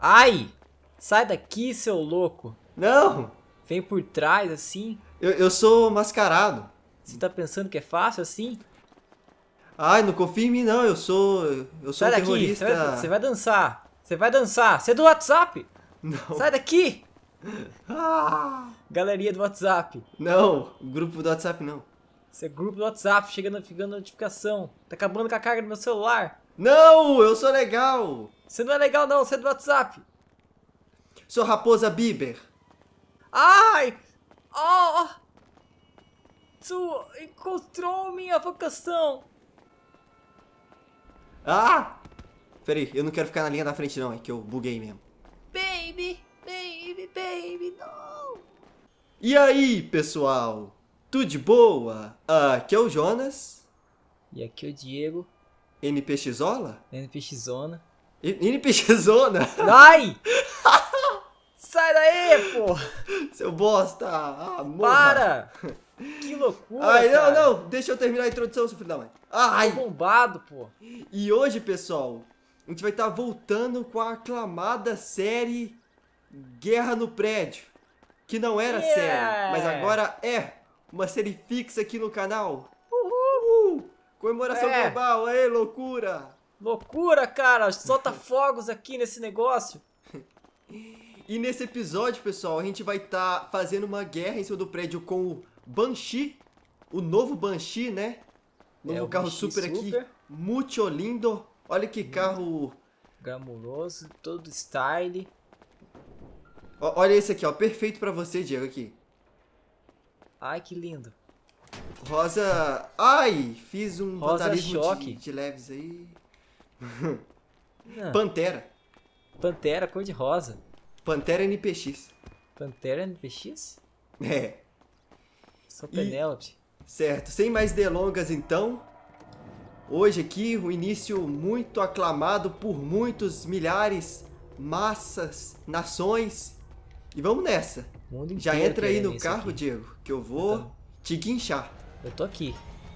Ai! Sai daqui, seu louco. Não! Vem por trás, assim. Eu sou mascarado. Você tá pensando que é fácil, assim? Ai, não confia em mim não, eu sou um Sai daqui, terrorista. você vai dançar. Você vai dançar. Você é do WhatsApp. Não. Sai daqui. Ah, Galeria do WhatsApp. não, grupo do WhatsApp não. Você é grupo do WhatsApp, chegando notificação. Tá acabando com a carga do meu celular. Não, eu sou legal. Você não é legal não, você é do WhatsApp. Sou Raposa Bieber. Ai! Oh! Tu encontrou minha vocação. Ah! Peraí, eu não quero ficar na linha da frente não, é que eu buguei mesmo. Baby, baby, baby, não. E aí, pessoal? Tudo de boa? Aqui é o Jonas, E aqui é o Diego, NPXola? NPX Zona. NPXzona? Ai! Sai daí, pô! Seu bosta! Ah, morra. Para! Que loucura, Ai, cara. não, deixa eu terminar a introdução, seu filho da mãe. Ai! Tô bombado, pô. E hoje, pessoal, a gente vai estar voltando com a aclamada série Guerra no Prédio. Que não era série, mas agora é uma série fixa aqui no canal. Uhul! Comemoração É. global, aê, loucura! Loucura, cara. Solta fogos aqui nesse negócio. E nesse episódio, pessoal, a gente vai estar fazendo uma guerra em cima do prédio com o Banshee, o novo Banshee, né? Novo o carro Banshee super aqui, super. muito lindo. Olha que carro. Glamuroso, todo style. Olha esse aqui, ó, perfeito pra você, Diego, aqui. Ai, que lindo. Rosa... Ai, fiz um Rosa vandalismo choque. de leves aí. Ah, Pantera. Pantera, cor de rosa. Pantera NPX. Pantera NPX? É, Sou Penélope. certo. Sem mais delongas, então. Hoje aqui, o início muito aclamado por muitos, milhares, massas, nações. E vamos nessa. O mundo Já inteiro entra aí querendo no isso carro, aqui. Diego, que eu vou Então. te guinchar, Eu tô aqui.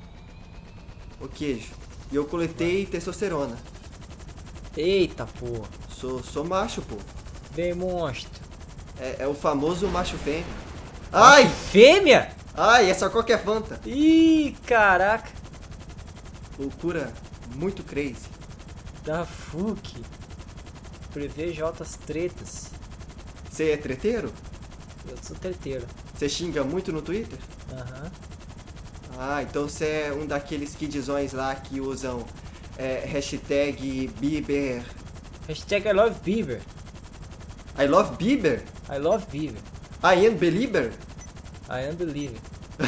o queijo. E eu coletei testosterona. Eita, pô. Sou macho, pô. Vem, monstro. É o famoso macho fêmea. Ai! Fêmea? Ai, é só qualquer fanta. Ih, caraca. Loucura muito crazy. Da FUC. Prevejo altas tretas. Você é treteiro? Eu sou treteiro. Você xinga muito no Twitter? Aham. Ah, então você é um daqueles kidzões lá que usam hashtag Bieber. Hashtag I love Beaver. I love Bieber? I love Beaver. I am Belieber? I am believer.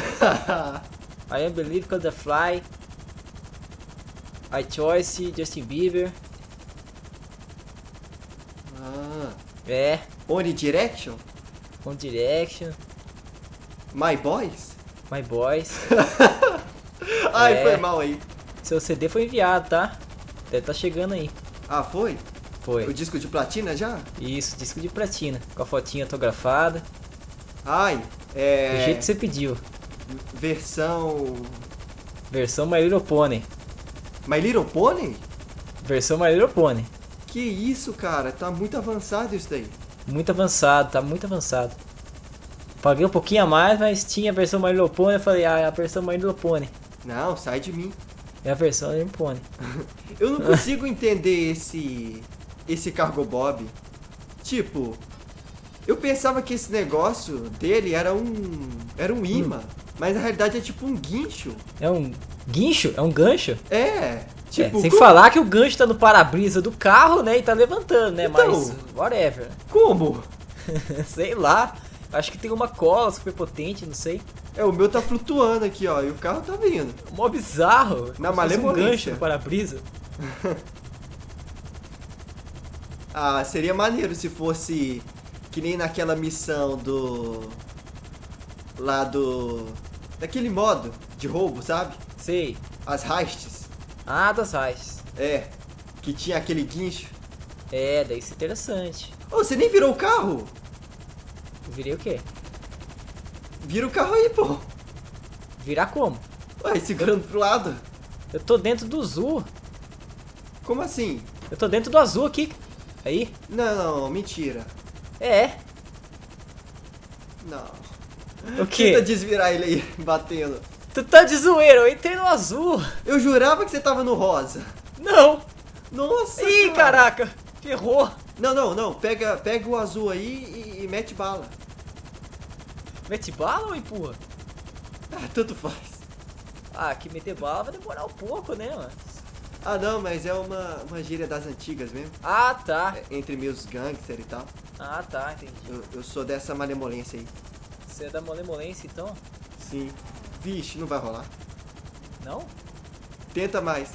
I am believe cause the fly. I choice Justin Bieber. Ah, É. One Direction? One Direction. My Boys? My Boys. Ai, É. foi mal aí. Seu CD foi enviado, tá? Deve tá chegando aí. Ah, foi? Foi. O disco de platina já? Isso, disco de platina. Com a fotinha autografada. Ai, Do jeito que você pediu. versão... Versão My Little Pony. My Little Pony? Versão My Little Pony. Que isso, cara? Tá muito avançado isso daí. Muito avançado, tá muito avançado. Paguei um pouquinho a mais, mas tinha a versão My Little Pony. Eu falei, ah, é a versão My Little Pony. Não, sai de mim. É a versão My Little Pony. Eu não consigo entender esse Cargo Bob. Tipo, eu pensava que esse negócio dele era um imã, mas na realidade é tipo um guincho. É um guincho? É um gancho? É, tipo, Sem falar que o gancho tá no para-brisa do carro, né? E tá levantando, né? Então. Mas, whatever. como? Sei lá. Acho que tem uma cola super potente, não sei. É, o meu tá flutuando aqui, ó, e o carro tá vindo. Mó bizarro. Na Como se fosse um malemolência. gancho no para-brisa. Ah, seria maneiro se fosse que nem naquela missão daquele modo de roubo, sabe? Sei. As heists. Ah, das raiz. É, que tinha aquele guincho. É, daí isso é interessante. Ô, você nem virou o carro? Eu virei o quê? Vira o carro aí, pô. Virar como? Ué, segurando pro lado. Eu tô dentro do azul. Como assim? Eu tô dentro do azul aqui. Aí? Não, mentira. É. Não. O quê? Tenta desvirar ele aí, batendo. Tu tá de zoeira, eu entrei no azul. Eu jurava que você tava no rosa. Não. Nossa, Ih, cara. caraca. Ferrou. Não. Pega o azul aí e mete bala. Mete bala ou empurra? Ah, tanto faz. Ah, que meter bala vai demorar um pouco, né, mano? Ah, não, mas é uma gíria das antigas mesmo. Ah, tá. Entre meus gangster e tal. Ah, tá, entendi. Eu sou dessa malemolência aí. Você é da malemolência, então? Sim. Vixe, não vai rolar. Não? Tenta mais.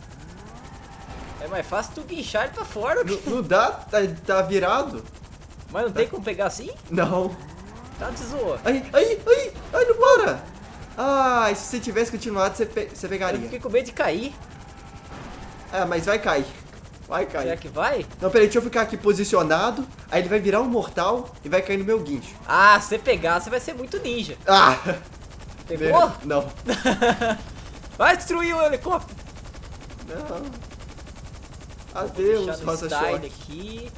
É mais fácil tu guinchar ele pra fora. Não dá? Tá virado? Mas não tem como pegar assim? Não. Tá de zoa. Ai, não para! Ah, se você tivesse continuado, você Eu pegaria. fiquei com medo de cair. Ah, mas vai cair. Vai cair. Será que vai? Não, peraí, deixa eu ficar aqui posicionado. Aí ele vai virar um mortal e vai cair no meu guincho. Ah, se você pegar, você vai ser muito ninja. Ah! Pegou? Não. Vai destruir o helicóptero. Não. Vou Adeus, deixar no Rosa style Choque. aqui.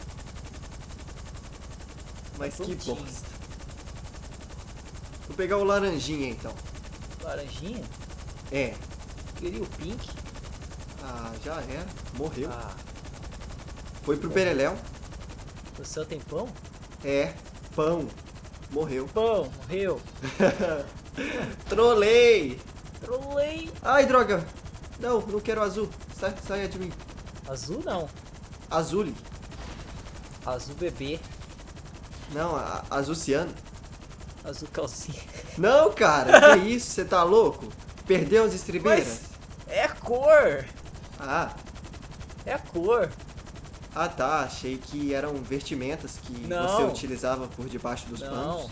Mas que Prontinho. bosta. Vou pegar o laranjinha então. Laranjinha. É. Queria o pink. Ah, já era. Morreu. Ah, Foi pro Bereléu. o céu tem pão? É. Pão. Morreu. Pão, morreu. Trolei. Trolei. Ai, droga. Não quero azul. Saia de mim. Azul não. Azul. Azul bebê. Não, azul ciano. Azul calcinha. Não, cara. Que isso? Você tá louco? Perdeu as estribeiras? Mas é a cor. Ah. É a cor. Ah, tá. Achei que eram vestimentas que Não. você utilizava por debaixo dos Não. panos.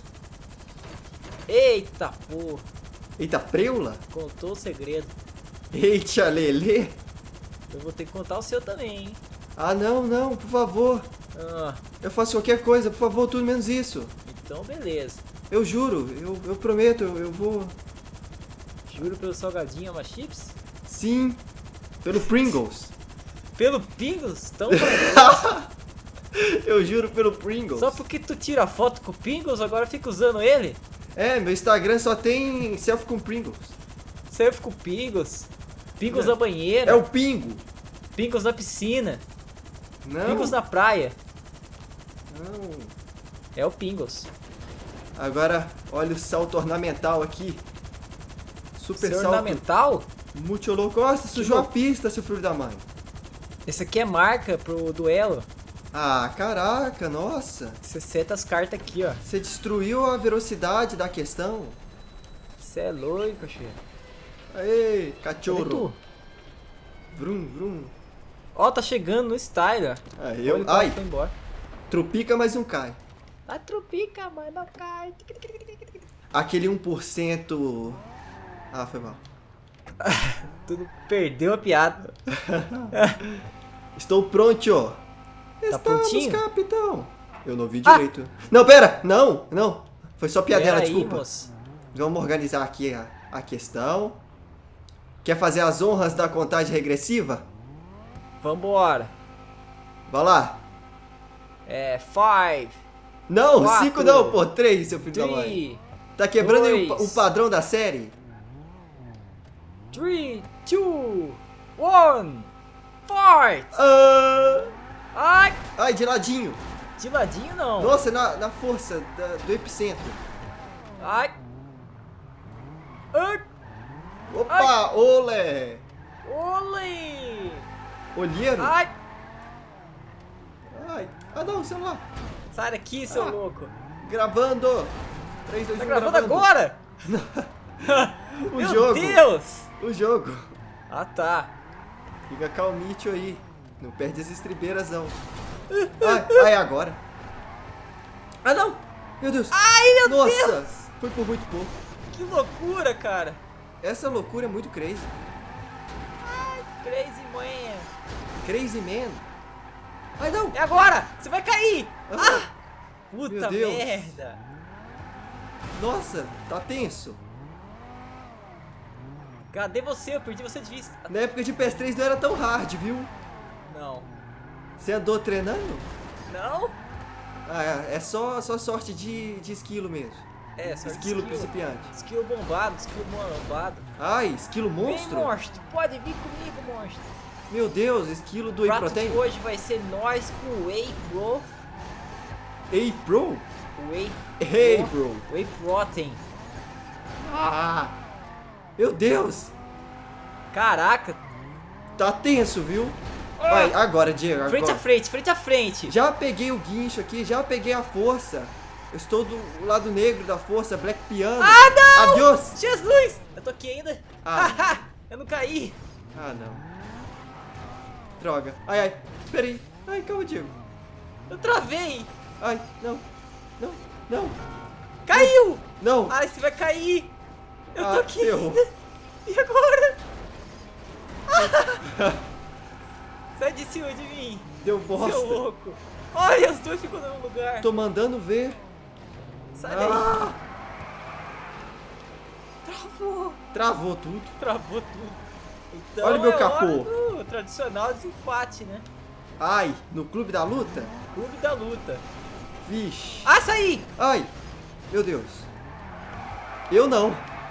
Eita porra. Eita, preula? Contou o segredo. Eita, lelê. Eu vou ter que contar o seu também, hein? Ah, não, por favor. Ah, Eu faço qualquer coisa, por favor, tudo menos isso. então beleza. Eu juro, eu prometo, eu vou... Juro pelo salgadinho, ama chips? Sim, pelo Pringles. Pelo Pingles? Então pra Eu juro pelo Pringles. Só porque tu tira foto com o Pingles, agora fica usando ele? É, meu Instagram só tem selfie com Pringles. Surf com Pingles. Pingles na banheira. É o Pingo. Pingles na piscina. Não, Pingles na praia. não. É o Pingles. Agora, olha o salto ornamental aqui. Super Seu salto. ornamental? Muito louco. Nossa, sujou a louco. pista, seu filho da mãe. Esse aqui é marca pro duelo. Ah, caraca, nossa. Você seta as cartas aqui, ó. Você destruiu a velocidade da questão. Você é louco, chefe. Aê, Cadê cachorro. tu? Vrum, vrum. Ó, tá chegando no style, ó. Aí Olha, eu... Ai, foi embora. trupica, mas não cai. A trupica, mas não cai. Aquele 1%... Ah, foi mal. Tudo perdeu a piada. Estou pronto. Tá prontinho? Capitão. Eu não vi Ah! direito. Não, pera. Não. Foi só piadela, Pera aí, desculpa. moço. Vamos organizar aqui a questão. Quer fazer as honras da contagem regressiva? Vambora. Vai lá. É, 5, Não, Quatro, 5 não, pô. 3, seu filho da mãe. 3, Tá quebrando aí dois. o padrão da série? 3, 2, 1, fight! Ah, Ai, ai, de ladinho. de ladinho não. Nossa, na força do epicentro. Ai. Ai, Opa, olé. olê. Olheiro? Ai, Ai. Ah, não, celular. sai daqui, seu Ah. louco. Gravando. 3, 2, Tá 1, gravando agora? O Meu jogo. Deus. O jogo. Ah, tá. Fica calmito aí. Não perde as estribeiras, não. Ai, agora. Ah, não. Meu Deus. Ai, meu Nossa. Deus. Foi por muito pouco. Que loucura, cara. Essa loucura é muito crazy. Crazy man. Crazy man. Ai, não. É agora. Você vai cair. Ah, Puta Meu Deus. merda. Nossa, tá tenso. Cadê você? Eu perdi você de vista. Na época de PS3 não era tão hard, viu? Não. Você andou treinando? Não? Ah, é só sorte de esquilo mesmo. É, só Esquilo principiante. Esquilo bombado. Ai, esquilo monstro? Vem, monstro. Pode vir comigo, monstro. Meu Deus, esquilo do O Whey prato Protein? de hoje vai ser nós com Whey Pro. Ei, bro? Whey Hey, Pro. bro. Whey Protein. Ah, meu Deus. Caraca. Tá tenso, viu? Vai, agora, Diego, Frente a agora. frente, frente a frente. Já peguei o guincho aqui, já peguei a força. Eu estou do lado negro da força, Black Piano. Ah, não! Adeus! Jesus! Eu tô aqui ainda. Ah. Eu não caí. Ah, não. Droga. Ai, ai. Espera aí. Ai, calma, Diego. Eu travei. Ai, não. Não, não, Caiu. não. Ai, você vai cair. Eu tô Ah, aqui ferrou. ainda. E agora? Sai de cima de mim. Deu Seu bosta. louco. Olha, os dois ficam no mesmo lugar. Tô mandando ver. Sai daí. Ah, Travou. travou tudo. Travou tudo. Então Olha o meu é capô. hora do tradicional desempate, né? Ai, no clube da luta? Clube da luta. Vixe. Ah, saí! Ai, meu Deus. Eu não.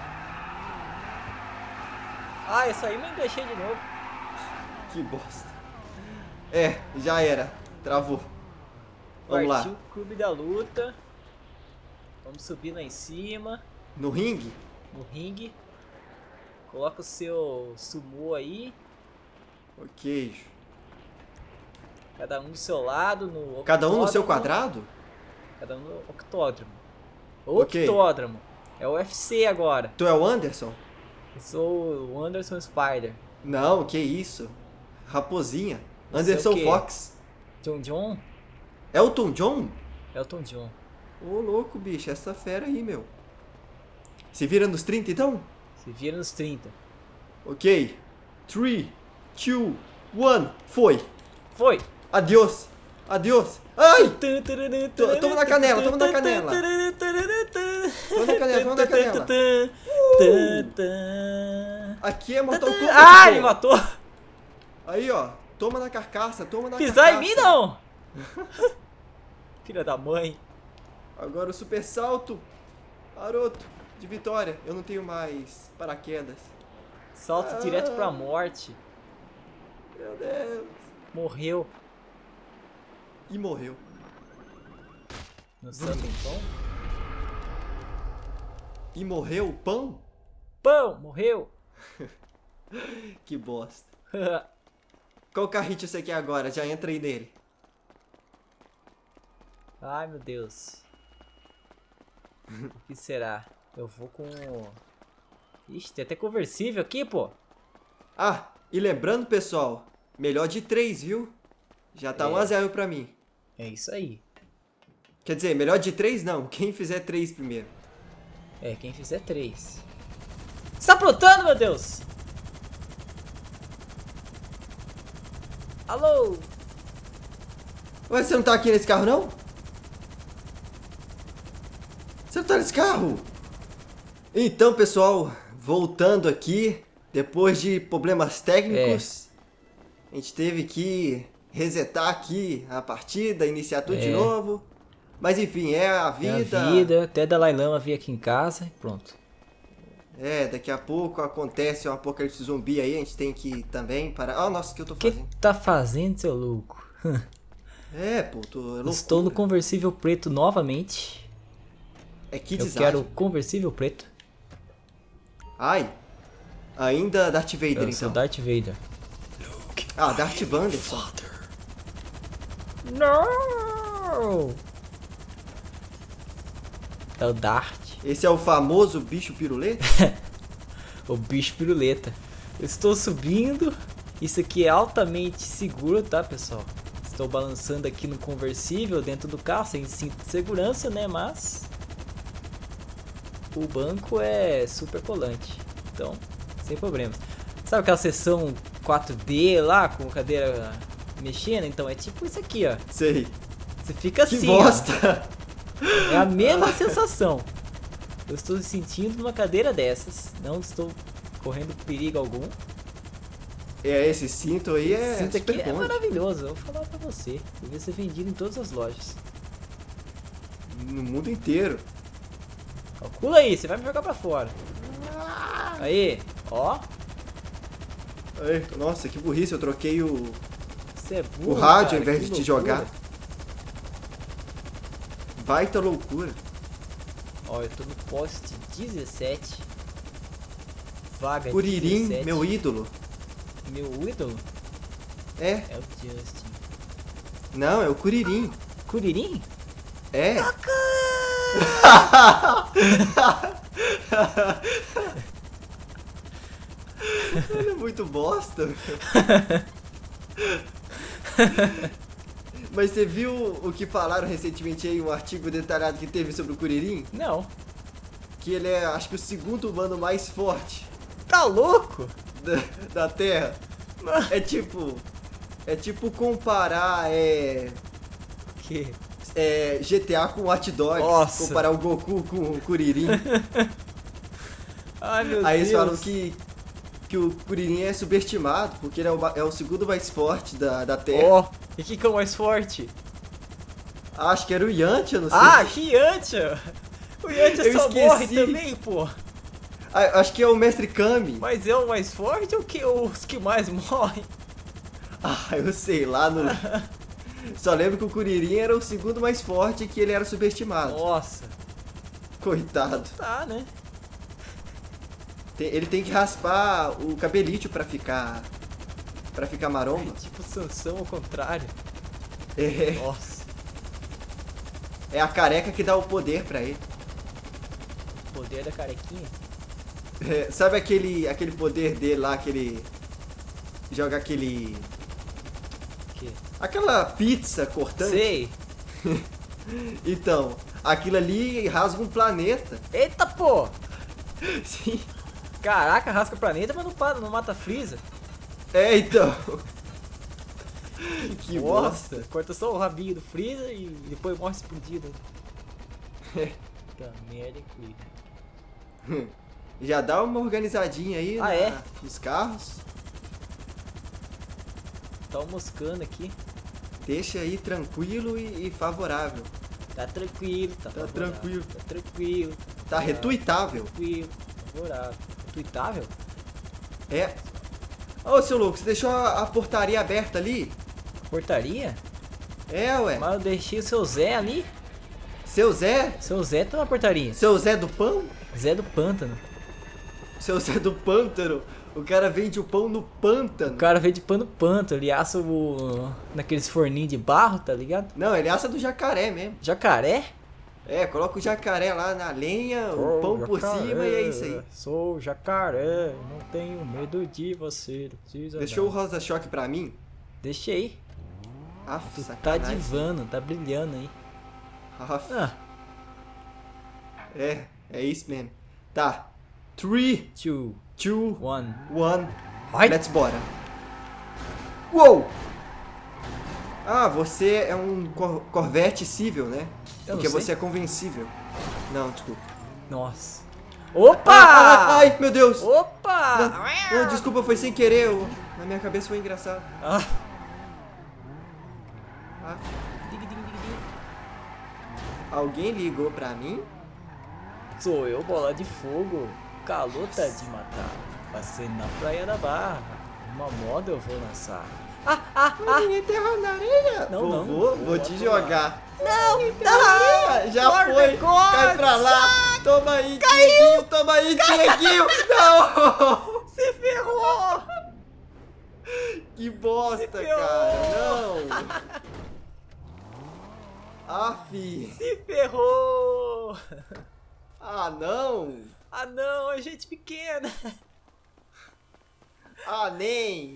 Ah, eu saí, mas deixei de novo. Que bosta. É, já era. Travou. Vamos Partiu lá. o Clube da Luta. Vamos subir lá em cima, No ringue? no ringue. Coloca o seu sumô aí. Ok. Cada um do seu lado, no Cada um no seu octódromo. quadrado? Cada um no octódromo. Ok. Octódromo. É o UFC agora. Tu é o Anderson? Eu sou o Anderson Spider. Não, que isso. Raposinha. Você é o Anderson quê? Fox. John John? Elton John? Elton John. Ô, louco, bicho. Essa fera aí, meu. Se vira nos 30, então? Se vira nos 30. Ok. 3, 2, 1. Foi. Foi! Adeus. Adeus. Ai! Toma na canela, toma na canela. Toma na canela, toma na canela. Aqui é Mortal Kombat. Ah, pô. ele matou! Aí, ó. Toma na carcaça, toma na Pisar em carcaça. mim não! Filha da mãe. Agora o super salto. Garoto, de vitória. Eu não tenho mais paraquedas. Salto direto pra morte. Meu Deus. Morreu. E morreu. No Santo Pão. E morreu o pão? Pão! Morreu! Que bosta. Qual carrito você quer agora? Já entra aí nele. Ai, meu Deus. O que será? Eu vou com... Ixi, tem até conversível aqui, pô. Ah, e lembrando, pessoal, melhor de 3, viu? Já tá 1-0 pra mim. É isso aí. Quer dizer, melhor de 3 não. Quem fizer 3 primeiro. É, quem fizer 3. Você tá aprontando, meu Deus? Alô? Ué, você não tá aqui nesse carro, não? Você não tá nesse carro? Então, pessoal, voltando aqui, depois de problemas técnicos, a gente teve que resetar aqui a partida, iniciar tudo de novo. Mas enfim, é a vida. É a vida. Até Dalai Lama vir aqui em casa e pronto. É, daqui a pouco acontece um apocalipse zumbi aí, a gente tem que também parar. Ah, nossa, o que eu tô O que fazendo? tá fazendo, seu louco? É, pô, tô loucura. Estou no conversível preto novamente. É que Eu desastre. quero o conversível preto. Ai, ainda Darth Vader, Eu sou então. Darth Vader. Ah, Darth Vanderson. Não! É o Dart. Esse é o famoso bicho piruleta? O bicho piruleta. Eu estou subindo. Isso aqui é altamente seguro, tá, pessoal? Estou balançando aqui no conversível dentro do carro, sem cinto de segurança, né? Mas o banco é super colante. Então, sem problemas. Sabe aquela sessão 4D lá, com cadeira mexendo? Então é tipo isso aqui, ó. Sei. Você fica Que assim, bosta! ó. É a mesma sensação. Eu estou me sentindo numa cadeira dessas. Não estou correndo perigo algum. Esse cinto aí é Cinto aqui super é bom. maravilhoso, eu vou falar pra você. Devia ser vendido em todas as lojas. No mundo inteiro. Calcula aí, você vai me jogar pra fora. Aí, ó. Ai, nossa, que burrice, eu troquei o Você é burro, rádio cara, ao invés que de te loucura. jogar. Baita loucura. Ó, eu tô no poste 17. Vaga Curirim, 17. meu ídolo. Meu ídolo? É, É o Justin. não, é o Curirim. Curirim? É. Ele é muito bosta. Mas você viu o que falaram recentemente aí, um artigo detalhado que teve sobre o Curirim? Não. Que ele é, acho que o segundo humano mais forte Tá louco? da Terra. É tipo comparar Que? GTA com Watch Dogs. Nossa. Comparar o Goku com o Kuririn. Ai, meu Aí Deus. eles falam que o Kuririn é subestimado, porque ele é o segundo mais forte da Terra. Ó, e que é o mais forte? Acho que era o Yantia, não sei. Ah, que Yantia! O Yantia Eu só esqueci. morre também, pô. Acho que é o Mestre Kami. Mas é o mais forte ou que os que mais morrem? Ah, eu sei lá. Só lembro que o Kuririn era o segundo mais forte e que ele era subestimado. Nossa. Coitado. Tá, né? Ele tem que raspar o cabelito pra ficar maromba. É tipo Sansão ao contrário. É, Nossa. é a careca que dá o poder pra ele. Poder da carequinha. É, sabe aquele poder dele lá, que ele joga aquele... Que? Aquela pizza cortante? Sei. Então, aquilo ali rasga um planeta. Eita, pô. Sim. Caraca, rasca o planeta, mas não mata Freeza. É, então. Que Nossa, bosta. corta só o rabinho do Freeza e depois morre explodido. Puta merda, que... Já dá uma organizadinha aí Ah, nos carros. Tá moscando aqui. Deixa aí tranquilo e favorável. Tá tranquilo, tá Tá favorável, tranquilo. Tá tranquilo. Tá retuitável. Tranquilo, favorável. Retuitável? É. Ô, seu louco, você deixou a portaria aberta ali? Portaria? É, ué. Mas eu deixei o seu Zé ali. Seu Zé? Seu Zé tá na portaria. Seu Zé do Pão? Zé do Pântano. Seu Zé do Pântano? O cara vende o pão no pântano. O cara veio de pano pântano, ele assa naqueles forninhos de barro, tá ligado? Não, ele assa do jacaré mesmo. Jacaré? É, coloca o jacaré lá na lenha, o pão por cima e é isso aí. Sou jacaré, não tenho medo de você. Não precisa Deixou o não. rosa-choque pra mim? Deixei. Aff, Tu tá sacanagem. divando, tá brilhando aí. Aff, Ah, é isso mesmo. Tá. 3, 2, 2, 1. 1. Vai! Let's bora. Uou! Ah, você é um Corvette cível, né? Eu não Porque sei. você é convencível. Não, desculpa. Nossa. Opa! Ai, meu Deus! Opa! Não, desculpa, foi sem querer. Na minha cabeça foi engraçado. Ah. Ah, Dig, dig, dig, dig. alguém ligou pra mim? Sou eu, bola de fogo. Calor tá de matar. Passei na praia da Barra. Uma moda eu vou lançar. Enterrar na areia? Não, não. Vou te jogar. Não! Já Guarda, foi. corta, Cai pra lá. Toma aí, Dieguinho. Toma aí, Dieguinho. Não. Se ferrou! Que bosta, Se ferrou. cara. Não. Aff. Se ferrou! Ah, não. Ah não, é gente pequena! Ah, nem.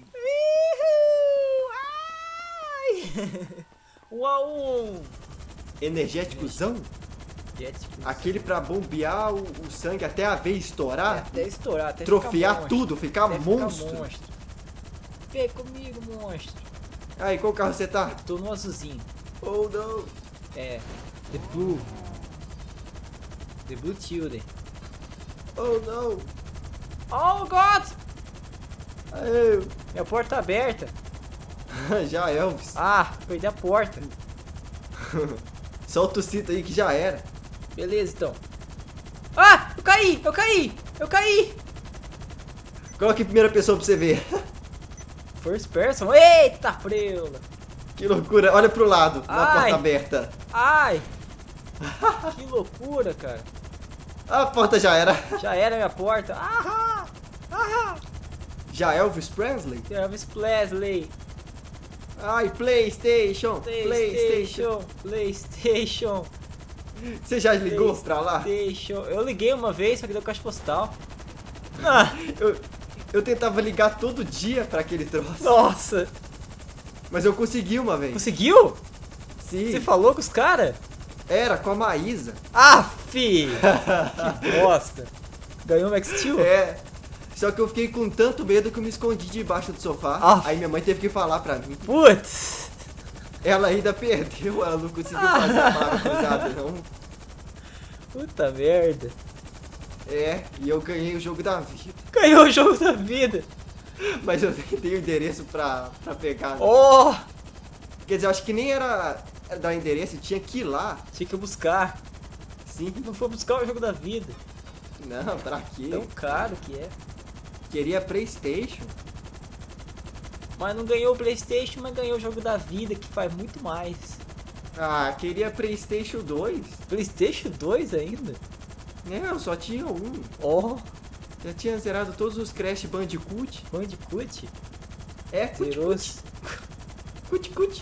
Ai! 1-1! Energéticozão? Jético. Aquele pra bombear o sangue até a veia estourar? Até estourar, até Trofear ficar tudo, ficar até monstro. Ficar monstro. Vem comigo, monstro. Aí, qual carro você tá? Tô no azulzinho. Oh, não. É. The Blue. The Blue Children. Oh, não. Oh, God! Aê. Minha porta tá aberta. Já, Elvis. Ah, perdi a porta. Solta o cinto aí que já era. Beleza, então. Ah, eu caí, eu caí, eu caí. Coloca em primeira pessoa pra você ver. First person. Eita, preula. Que loucura. Olha pro lado, na Ai. porta aberta. Ai. Que loucura, cara. A porta já era. Já era a minha porta. Ah, ah. Já Elvis Presley? Elvis Presley. Ai, PlayStation. PlayStation. Você já ligou pra lá? PlayStation. Eu liguei uma vez, só que deu caixa postal. Ah, Eu tentava ligar todo dia pra aquele troço. nossa. Mas eu consegui uma vez. Conseguiu? Sim. Você falou com os caras? Era com a Maísa. Ah, fi! Que bosta. Ganhou o Max Steel? É. Só que eu fiquei com tanto medo que eu me escondi debaixo do sofá. Ah. Aí minha mãe teve que falar pra mim. Putz! Ela ainda perdeu, ela não conseguiu fazer a palavra cruzada, não. Puta merda. É, e eu ganhei o jogo da vida. Ganhou o jogo da vida. Mas eu nem dei o endereço pra pegar. Oh! Quer dizer, eu acho que nem era dar o endereço, tinha que ir lá. Tinha que buscar. Sim. Não foi buscar o jogo da vida. Não, pra quê? Tão caro que é. Queria PlayStation. Mas não ganhou o PlayStation, mas ganhou o jogo da vida, que faz muito mais. Ah, queria PlayStation 2. PlayStation 2 ainda? É, eu só tinha um. Oh! Já tinha zerado todos os Crash Bandicoot. Bandicoot? É, Zerou. Cut.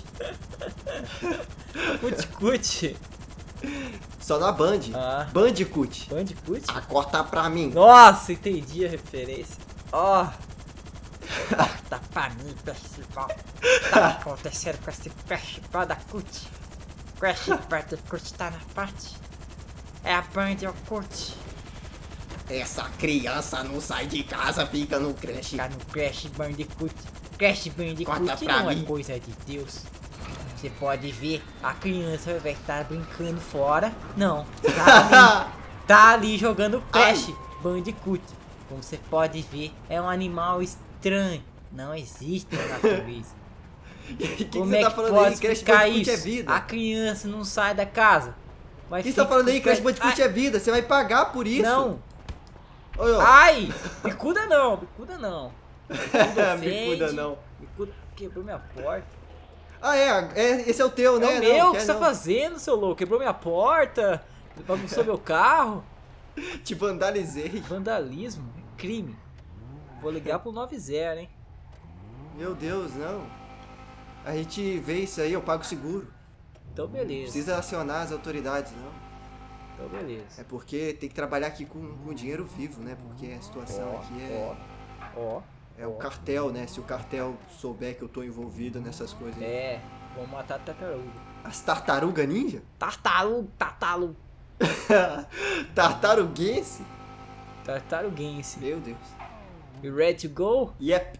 Bandicoot. Só na Band. Ah. Bandicoot. Bandicoot? Ah, corta pra mim. Nossa, entendi a referência. Ó. Tá pra mim, festival. Tá acontecendo com esse festival da CUT. Crash Bandicoot tá na parte. É a Bandicoot. Essa criança não sai de casa, fica no Crash. Tá no Crash Bandicoot. Crash Bandicoot Corta pra não é mim. coisa de Deus. Você pode ver, a criança vai estar brincando fora. Não, tá ali jogando Crash Bandicoot. Como você pode ver, é um animal estranho. Não existe na natureza. Que Como você é tá que falando pode aí? Crash explicar Bandicoot isso? é vida. A criança não sai da casa. O que você tá falando aí? Crash Bandicoot é vida. Você vai pagar por isso. Não. Olha, ó. Ai, bicuda não, bicuda não. Bicuda Bicuda não. Bicuda quebrou minha porta. Ah, esse é o teu, né? É o meu, Não, o que quer você tá não. fazendo, seu louco? Quebrou minha porta, bagunçou meu carro. Te vandalizei. Vandalismo, crime. Vou ligar pro 90, hein? Meu Deus, não. A gente vê isso aí, eu pago seguro. Então beleza, Precisa acionar as autoridades, não. então beleza. É porque tem que trabalhar aqui com dinheiro vivo, né? Porque a situação aqui é o cartel, né? Se o cartel souber que eu tô envolvido nessas coisas. É, vamos matar a tartaruga. As tartaruga ninja? Tartaruga. Tartaruguense? Tartaruguense. Meu Deus. You ready to go? Yep.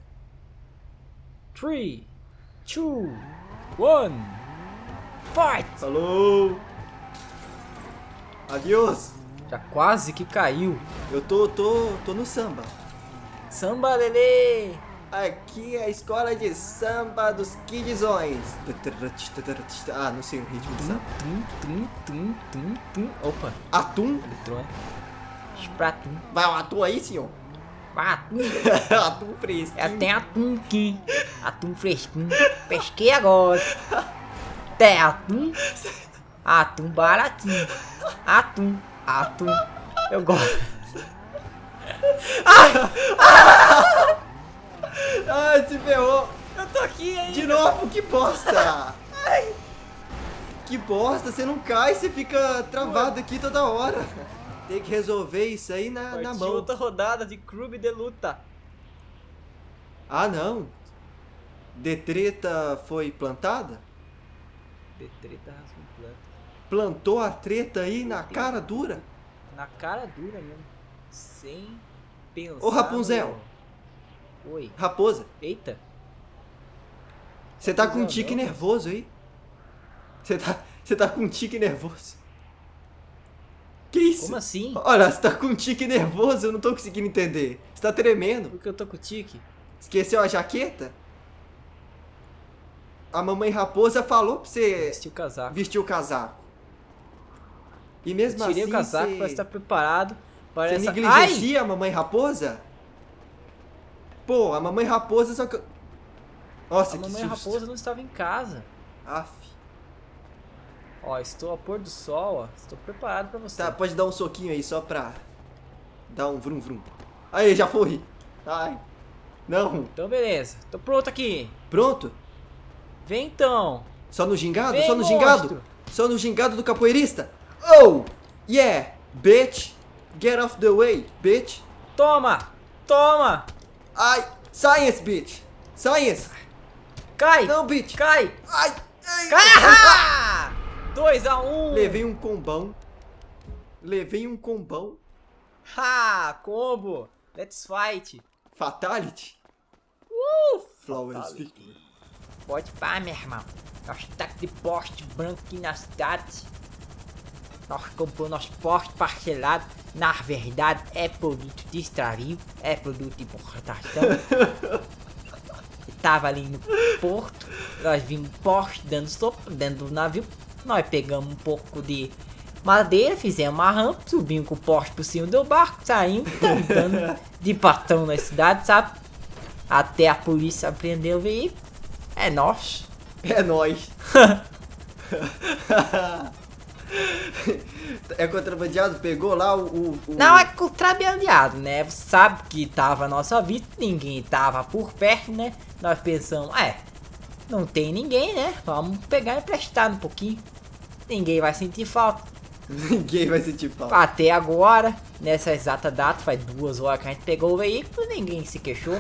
3, 2, 1. Fight! Falou! Adiós! Já quase que caiu. Eu tô no samba. Samba, Lelê! Aqui é a escola de samba dos Kidzões. Ah, não sei o ritmo do samba. Opa, Atum? eletrônico. Spratum. Vai o atum aí, senhor? Atum. Atum fresco. Tem atum aqui. Atum fresquinho. Pesquei agora. Tem atum. Atum baratinho. Atum. Eu gosto. Ai, se ferrou. Eu tô aqui ainda. De novo, que bosta. Que bosta, você não cai, você fica travado aqui toda hora. Tem que resolver isso aí na Partiu mão. outra rodada de clube de luta. Ah, não. De treta foi plantada? De treta rasga um planta. Plantou a treta aí na cara dura? Na cara dura mesmo. Sem pensar. Ô, Rapunzel. Oi. Raposa, Eita. você tá com um Rapunzel, tique não. nervoso aí? Você tá com um tique nervoso. Que isso? Como assim? Olha, você tá com um tique nervoso, eu não tô conseguindo entender. Você tá tremendo. Porque eu tô com tique? Esqueceu a jaqueta? A mamãe raposa falou pra você Vestiu o casaco. vestir o casaco. E mesmo Tirei assim, o casaco pra estar preparado para você essa... negligencia a mamãe raposa? Pô, a mamãe raposa só que... Nossa, A que mamãe susto. raposa não estava em casa. Aff. Ó, estou a pôr do sol, ó. Estou preparado pra você. Tá, pode dar um soquinho aí só pra dar um vrum vrum. Aí, já foi. Ai. Não. Então beleza, tô pronto aqui. Pronto? Vem então. Só no gingado? Vem, Só no gingado? monstro. Só no gingado do capoeirista? Oh! Yeah! Bitch! Get off the way, bitch! Toma! Toma! Ai! Science, bitch! Science! Cai! Não, bitch! Cai! Ai! Ai! Cai! 2-1! Levei um combão. Levei um combão. Ha! Combo! Let's fight! Fatality? Flowers Fatality. victory. Pode pá, meu irmão. Nós tá de poste branco aqui na cidade. Nós compramos nosso poste parcelado. Na verdade, é produto de extravio. É produto de importação. Tava ali no porto. Nós vimos poste dando sopa dentro do navio. Nós pegamos um pouco de madeira, fizemos uma rampa, subimos com o poste por cima do barco, saímos andando de patão na cidade, sabe? Até a polícia apreendeu o veículo. É nós. É nóis. É contrabandeado? Pegou lá o... Não é contrabandeado, né? Você sabe que tava a nossa vista, ninguém tava por perto, né? Nós pensamos, não tem ninguém, né? Vamos pegar e emprestar um pouquinho. Ninguém vai sentir falta. Ninguém vai sentir falta. Até agora, nessa exata data, faz 2 horas que a gente pegou o veículo, ninguém se queixou.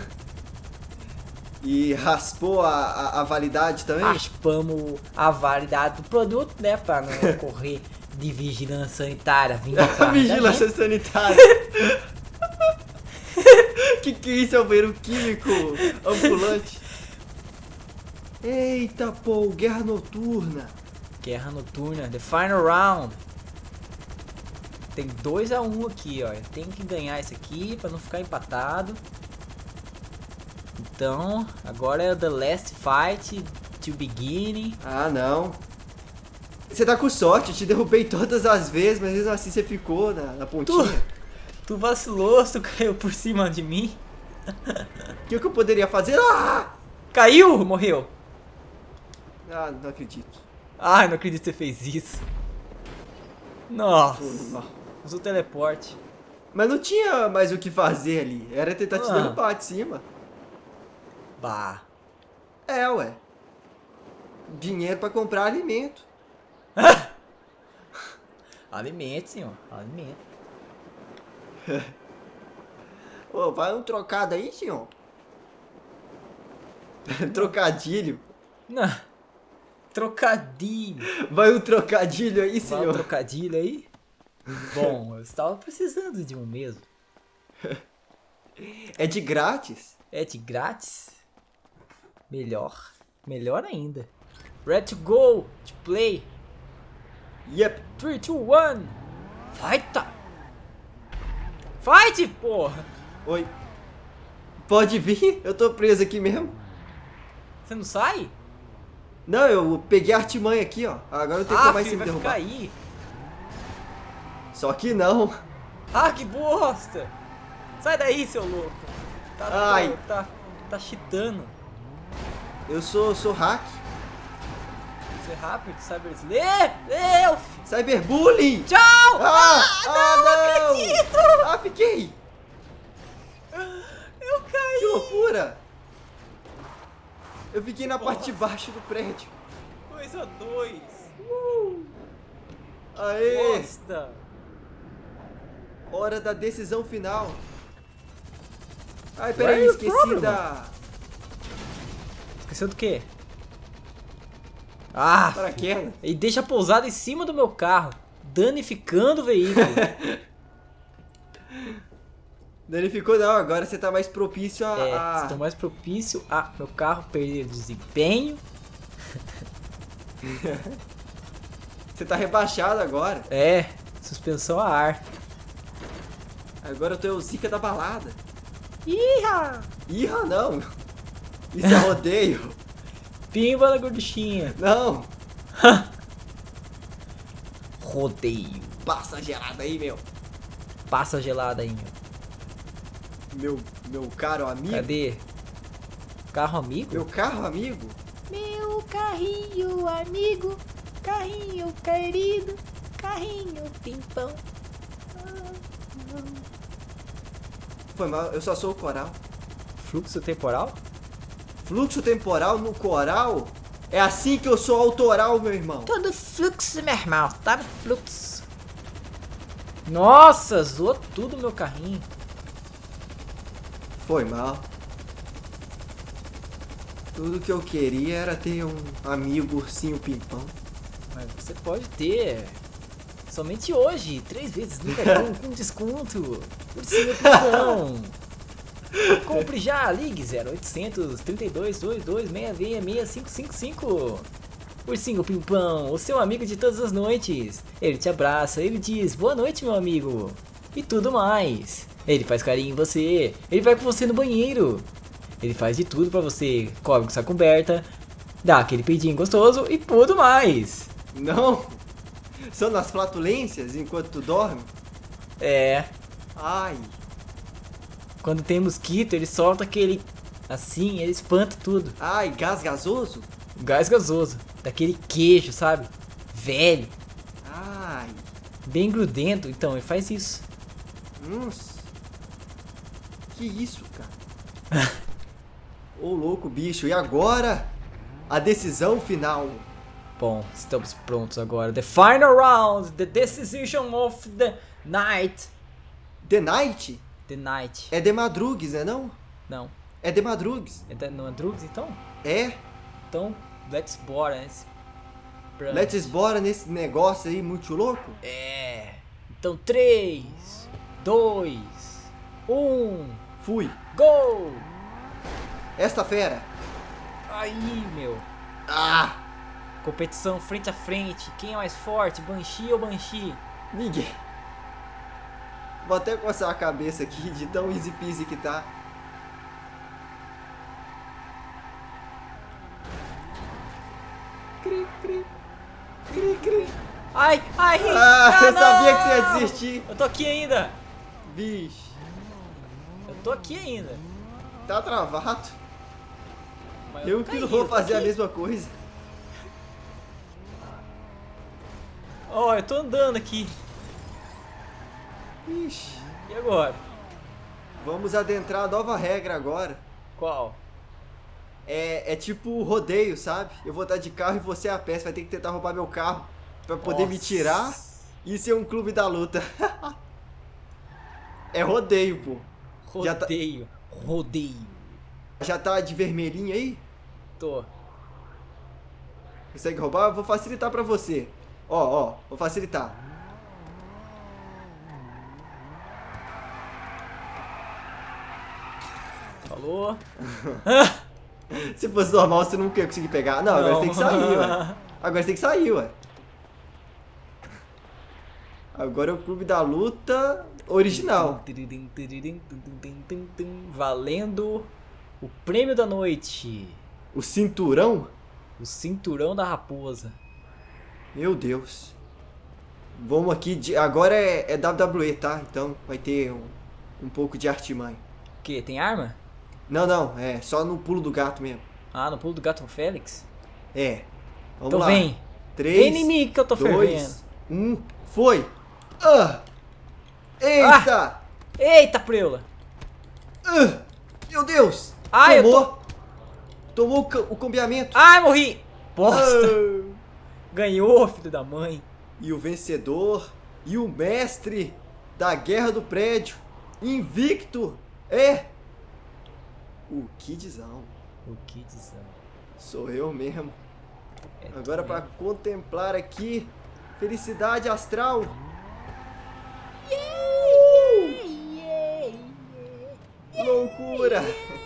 E raspou a validade também? Raspamos a validade do produto, né? Pra não ocorrer de vigilância sanitária vindo atrás da Vigilância gente. sanitária. Que é isso? É um banheiro químico ambulante. Eita, pô, guerra noturna. Guerra noturna, the final round. Tem 2-1 aqui, ó. Tem que ganhar esse aqui pra não ficar empatado. Então, agora é the last fight to begin. Ah, não. Você tá com sorte, eu te derrubei todas as vezes, mas mesmo assim você ficou na pontinha. Tu vacilou, tu caiu por cima de mim. O que eu poderia fazer? Ah! Caiu? Morreu. Ah, não acredito. Ai, não acredito que você fez isso. Nossa, Pô, não. usou o teleporte. Mas não tinha mais o que fazer ali. Era tentar te Ah. derrubar de cima. Bah. É, ué. Dinheiro pra comprar alimento. Alimente, senhor. Alimente. Ô, vai um trocado aí, senhor. Trocadilho. Não. Trocadilho. Vai um trocadilho aí, Vai um senhor. trocadilho aí? Bom, eu estava precisando de um mesmo. É de grátis? É de grátis? Melhor. Melhor ainda. Ready to go. To play. Yep. 3, 2, 1. Fight! Fight, porra! Oi. Pode vir? Eu tô preso aqui mesmo. Você não sai? Não, eu peguei a artimanha aqui, ó. Agora eu tenho como mais se filho, me vai derrubar. ficar aí. Só que não. Ah, que bosta! Sai daí, seu louco. Ai. Tá cheatando. Eu sou hack. Você é rápido, sabe Elf! Cyberbullying! Tchau! Não acredito! Ah, fiquei! Eu caí! Que loucura! Eu fiquei na parte de baixo do prédio. 2-2. Aê! Bosta! Hora da decisão final. Ai, Where peraí, are you esqueci from, da... Esqueceu do quê? Ah! Paraquedas. E deixa pousado em cima do meu carro, danificando o veículo. Danificou não, agora você tá mais propício a... Estou mais propício a meu carro perder desempenho. Você tá rebaixado agora. Suspensão a ar. Agora eu tô o zica da balada. Iha! Ih, não. Isso é rodeio. Pimba na gorduchinha. Não. Rodeio. Passa gelada aí, meu. Passa gelada aí, meu. Meu caro amigo. Cadê? Carro amigo? Meu carro amigo? Meu carrinho amigo, carrinho querido, carrinho pimpão. Foi mal, eu só sou o coral. Fluxo temporal? Fluxo temporal no coral? É assim que eu sou autoral, meu irmão. Todo fluxo, meu irmão, tá no fluxo. Nossa, zoou tudo meu carrinho. Foi mal. Tudo que eu queria era ter um amigo ursinho pimpão. Mas você pode ter. Somente hoje, 3 vezes nunca com desconto. Ursinho pimpão. Compre já, ligue 0800 32 22 666 555. Ursinho Pimpão, o seu amigo de todas as noites. Ele te abraça, ele diz boa noite, meu amigo. E tudo mais. Ele faz carinho em você, ele vai com você no banheiro. Ele faz de tudo pra você, cobre com sua coberta, dá aquele peidinho gostoso e tudo mais. Não? São nas flatulências enquanto tu dorme? É, Ai. quando tem mosquito ele solta aquele, assim, ele espanta tudo. Ai, gás gasoso? Gás gasoso, daquele queijo, sabe? Velho, Ai. bem grudento, então ele faz isso. Nossa. Que isso, cara? Ô louco, bicho. E agora? A decisão final. Bom, estamos prontos agora. The final round, the decision of the night. The Night? The night. É de madrugues, né não? Não. É de madrugues. Não é drugs então? É? Então, let's bora nesse. Let's bora nesse negócio aí muito louco? É. Então 3, 2, 1, Fui. go! Esta fera. Aí, meu. Ah! Competição frente a frente. Quem é mais forte, Banshee ou Banshee? Ninguém. Vou até coçar a cabeça aqui de tão easy peasy que tá. Cri, cri. Cri, cri. Ai, ai! Ah, eu não! sabia que você ia desistir. Eu tô aqui ainda. Vixe. Eu tô aqui ainda. Tá travado. Mas Eu que não vou fazer a aqui. mesma coisa. Ó, eu tô andando aqui. Ixi. E agora? Vamos adentrar a nova regra agora. Qual? É tipo rodeio, sabe? Eu vou estar de carro e você a pé. Você vai ter que tentar roubar meu carro pra poder me Nossa. tirar e ser um clube da luta. É rodeio, pô. Já tá- Rodeio. Rodeio. Já tá de vermelhinho aí? Tô. Consegue roubar? Eu vou facilitar pra você. Ó, vou facilitar. Falou? Se fosse normal, você nunca ia conseguir pegar. Não, agora você tem que sair, ué. Agora você tem que sair, ué. Agora é o clube da luta original. Valendo o prêmio da noite. O cinturão? O cinturão da raposa. Meu Deus. Vamos aqui. Agora é WWE, tá? Então vai ter um pouco de artimanha. O que? Tem arma? Não. É só no pulo do gato mesmo. Ah, no pulo do gato Félix? É. Vamos Então lá. vem. 3, Vem em mim que eu tô 2, fervendo. 1. Foi. Ah! Eita! Eita, preula. Ah! Meu Deus! Ai, Tomou o cambiamento. Ai, morri. Bosta. Ah! Ganhou, filho da mãe. E o vencedor e o mestre da guerra do prédio, invicto, é o Kidzão. O Kidzão. Sou eu mesmo. É Agora tu para mesmo. contemplar aqui felicidade astral. Loucura.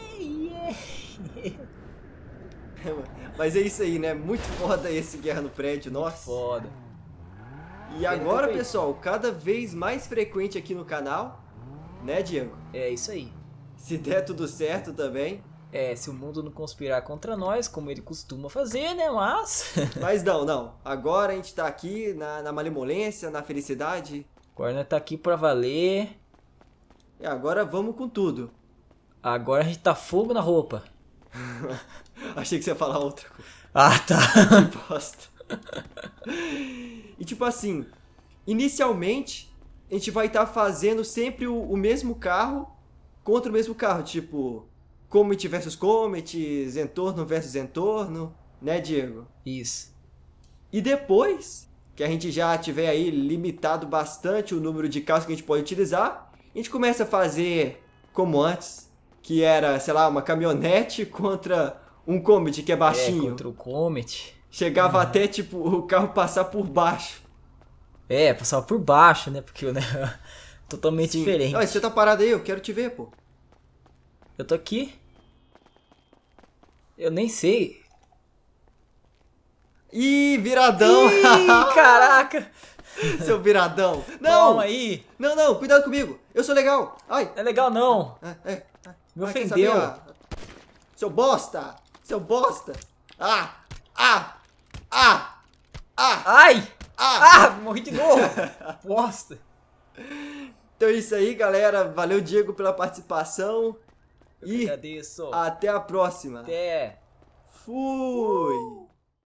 Mas é isso aí, né? Muito foda esse Guerra no Prédio, nossa. Foda. E agora, pessoal, cada vez mais frequente aqui no canal, né, Diego? É isso aí. Se der tudo certo também. É, se o mundo não conspirar contra nós, como ele costuma fazer, né? Mas. Mas não. Agora a gente tá aqui na malemolência, na felicidade. Agora nós tá aqui pra valer. E agora vamos com tudo. Agora a gente tá fogo na roupa. Achei que você ia falar outra coisa. Ah, tá. Que bosta. E tipo assim, inicialmente a gente vai estar fazendo sempre o mesmo carro contra o mesmo carro. Tipo, Comet versus Comet, Zentorno versus Zentorno, né, Diego? Isso. E depois que a gente já tiver aí limitado bastante o número de carros que a gente pode utilizar, a gente começa a fazer como antes, que era, sei lá, uma caminhonete contra um Comet que é baixinho. Contra o Comet. Chegava até, tipo, o carro passar por baixo. É, passava por baixo, né? Porque, né? Totalmente Sim. diferente. Olha, você tá parado aí, eu quero te ver, pô. Eu tô aqui. Eu nem sei. Ih, viradão! Ih, caraca! Seu viradão! Não! Calma aí! Não, cuidado comigo! Eu sou legal! Ai! Não é legal não! Me Ai, quer ofendeu! saber, ah? Seu bosta! Seu bosta! Ah! Ai! Morri de novo! Bosta! Então é isso aí, galera. Valeu, Diego, pela participação. Eu agradeço! Até a próxima! Até! Fui!